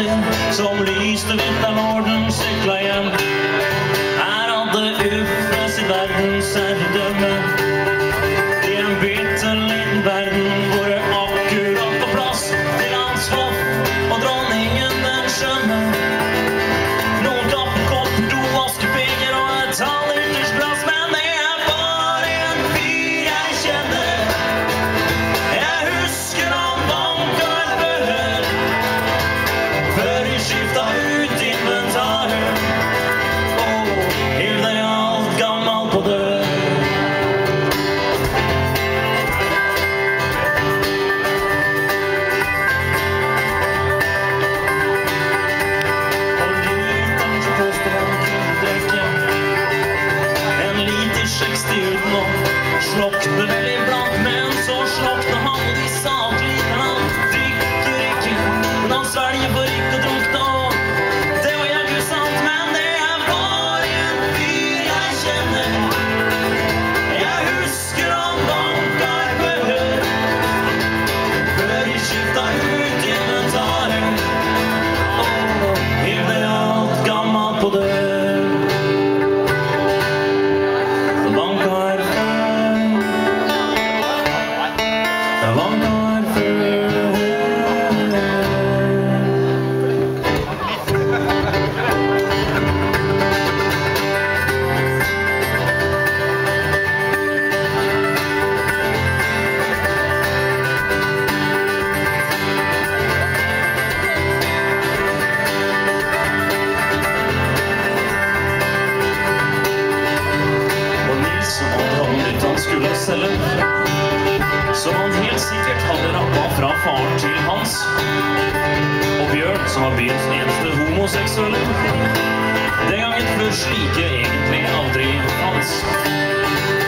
din som lyste vinterlorden sykla hjem. Her hadde ufra sitt verdensherredømme i en bitte liten verden hvor det akkurat på plass til hans hoff og dronningen den skjønne. Noen kaffekopp, to vaskepenger og et halvliters glass, men det er bare en fyr jeg kjenner. Jeg husker han banka et behør før vi skifta ut inventaret og hivde alt gammelt på dør. Slokte vel iblant, men så slokte han, og de sa til han drikker ikke, men han svelger for ikke å drukne, og det var jævlig sant, men det er bare en fyr jeg kjenner. Jeg husker han banka et behør før de skifta ut inventaret og hivde alt gammelt på dør. Som han helt sikkert hadde rappa fra faren til Hans. Og Bjørn, som var byens eneste homoseksuelle, den gangen før slike egentlig aldri fanns.